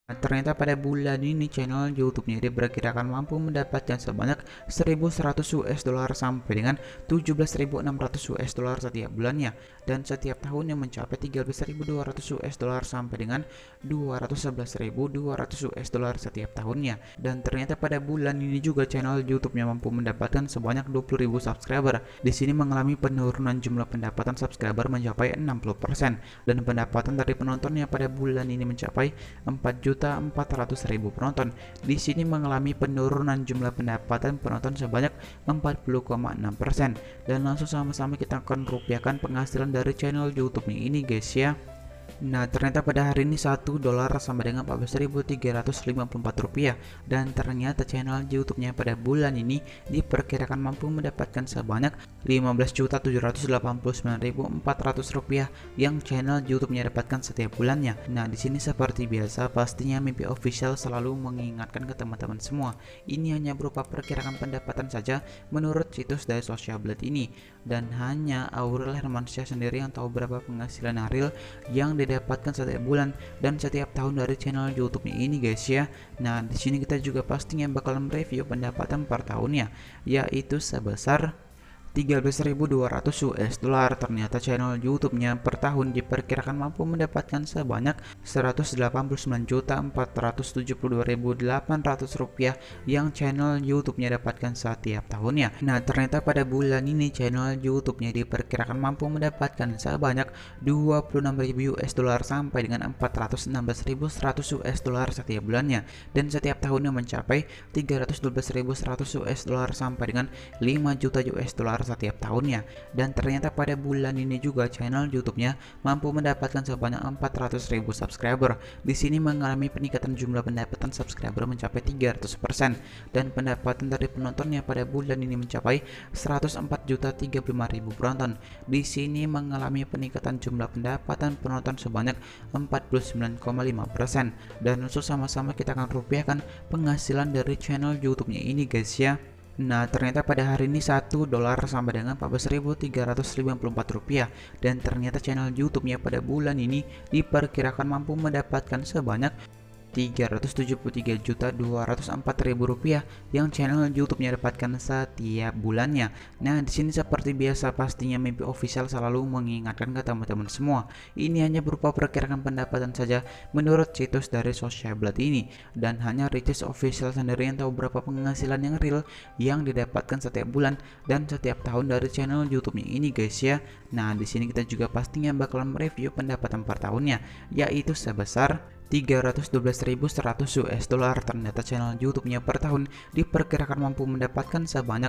Nah, ternyata pada bulan ini channel YouTube-nya diperkirakan mampu mendapatkan sebanyak 1.100 US dollar sampai dengan 17.600 US dollar setiap bulannya, dan setiap tahunnya mencapai 13.200 US dollar sampai dengan 211.200 US dollar setiap tahunnya. Dan ternyata pada bulan ini juga channel YouTube-nya mampu mendapatkan sebanyak 20.000 subscriber. Di sini mengalami penurunan jumlah pendapatan subscriber mencapai 60%, dan pendapatan dari penontonnya pada bulan ini mencapai 4.400.000 penonton. Di sini mengalami penurunan jumlah pendapatan penonton sebanyak 40,6%. Dan langsung sama-sama kita akan rupiahkan penghasilan dari channel YouTube ini guys ya. Nah, ternyata pada hari ini 1 dolar sama dengan 14.354 rupiah, dan ternyata channel YouTube-nya pada bulan ini diperkirakan mampu mendapatkan sebanyak 15.789.400 rupiah yang channel YouTube-nya dapatkan setiap bulannya. Nah, di sini seperti biasa pastinya Mimpi Official selalu mengingatkan ke teman-teman semua, ini hanya berupa perkiraan pendapatan saja menurut situs dari Social Blade ini, dan hanya Aurel Hermansyah sendiri yang tahu berapa penghasilan real yang didapatkan setiap bulan dan setiap tahun dari channel YouTube-nya ini guys ya. Nah, di sini kita juga pastinya bakal mereview pendapatan per tahunnya, yaitu sebesar 13.200 US dollar. Ternyata channel YouTube-nya per tahun diperkirakan mampu mendapatkan sebanyak 189.472.800 rupiah yang channel YouTube-nya dapatkan setiap tahunnya. Nah, ternyata pada bulan ini channel YouTube-nya diperkirakan mampu mendapatkan sebanyak 26.000 US dollar sampai dengan 416.100 US dollar setiap bulannya, dan setiap tahunnya mencapai 312.100 US dollar sampai dengan 5 juta US dollar setiap tahunnya. Dan ternyata pada bulan ini juga channel YouTube-nya mampu mendapatkan sebanyak 400.000 subscriber. Di sini mengalami peningkatan jumlah pendapatan subscriber mencapai 300%, dan pendapatan dari penontonnya pada bulan ini mencapai 104.035.000 penonton. Di sini mengalami peningkatan jumlah pendapatan penonton sebanyak 49,5%. Dan untuk sama-sama kita akan rupiahkan penghasilan dari channel YouTube-nya ini guys ya. Nah, ternyata pada hari ini 1 dolar sama dengan 14.354 rupiah, dan ternyata channel YouTube-nya pada bulan ini diperkirakan mampu mendapatkan sebanyak 373.204.000 rupiah yang channel YouTube-nya dapatkan setiap bulannya. Nah, di sini seperti biasa pastinya Mimpi Official selalu mengingatkan ke teman-teman semua, ini hanya berupa perkiraan pendapatan saja menurut situs dari Social Blade ini, dan hanya Ricis Official sendiri yang tahu berapa penghasilan yang real yang didapatkan setiap bulan dan setiap tahun dari channel YouTube-nya ini guys ya. Nah, di sini kita juga pastinya bakalan mereview pendapatan per tahunnya, yaitu sebesar 312.100 US dollar. Ternyata channel YouTube-nya per tahun diperkirakan mampu mendapatkan sebanyak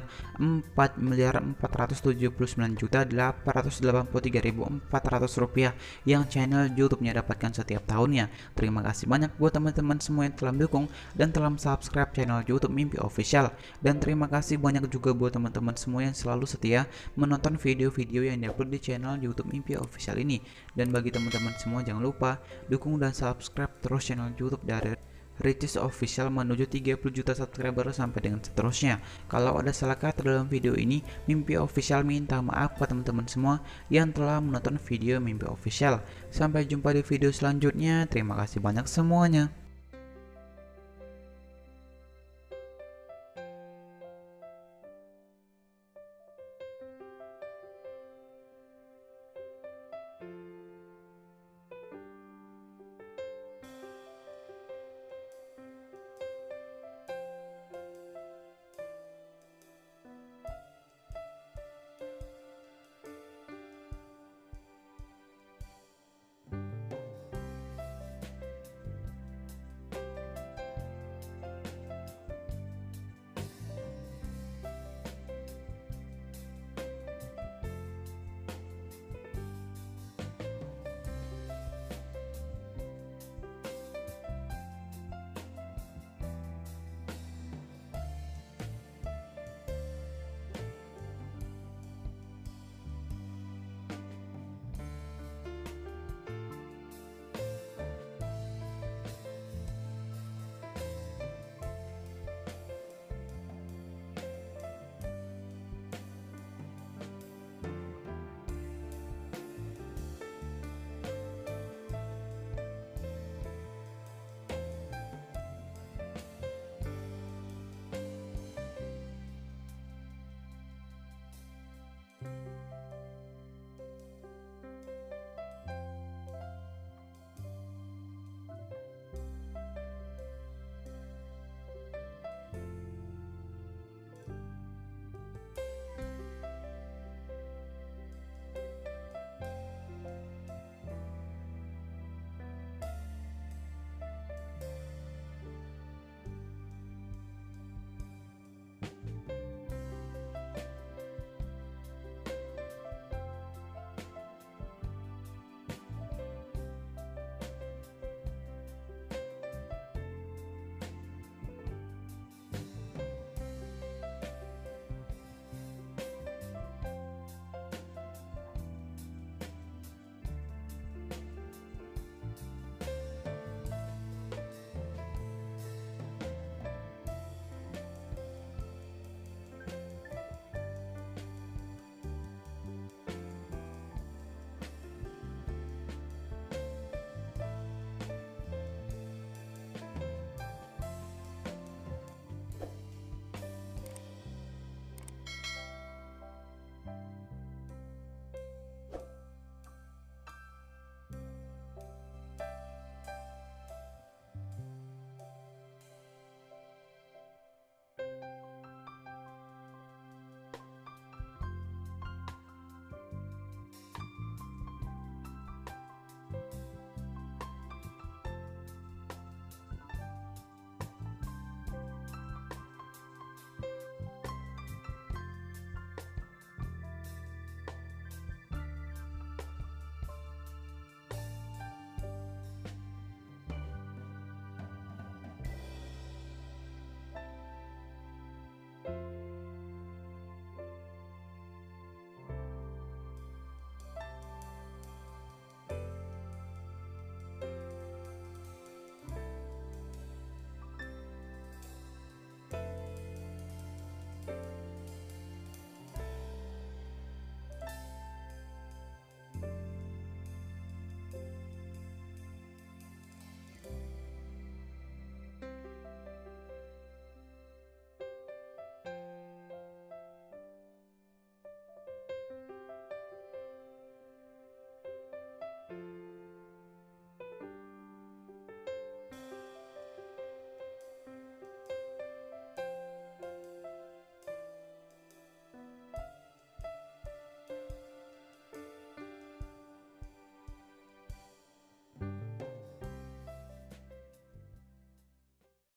4.479.883.400 rupiah yang channel YouTube-nya dapatkan setiap tahunnya. Terima kasih banyak buat teman-teman semua yang telah mendukung dan telah subscribe channel YouTube Mimpi Official, dan terima kasih banyak juga buat teman-teman semua yang selalu setia menonton video-video yang diupload di channel YouTube Mimpi Official ini. Dan bagi teman-teman semua jangan lupa dukung dan subscribe terus channel YouTube dari Ricis Official menuju 30 juta subscriber sampai dengan seterusnya. Kalau ada salah kata dalam video ini, Mimpi Official minta maaf ke teman-teman semua yang telah menonton video Mimpi Official. Sampai jumpa di video selanjutnya. Terima kasih banyak semuanya.